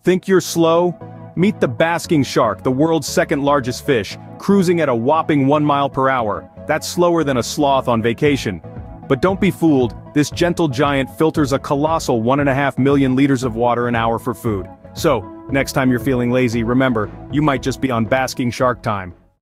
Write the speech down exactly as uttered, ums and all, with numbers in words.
Think you're slow? Meet the basking shark, the world's second largest fish, cruising at a whopping one mile per hour. That's slower than a sloth on vacation. But don't be fooled, this gentle giant filters a colossal one and a half million liters of water an hour for food. So, next time you're feeling lazy, remember, you might just be on basking shark time.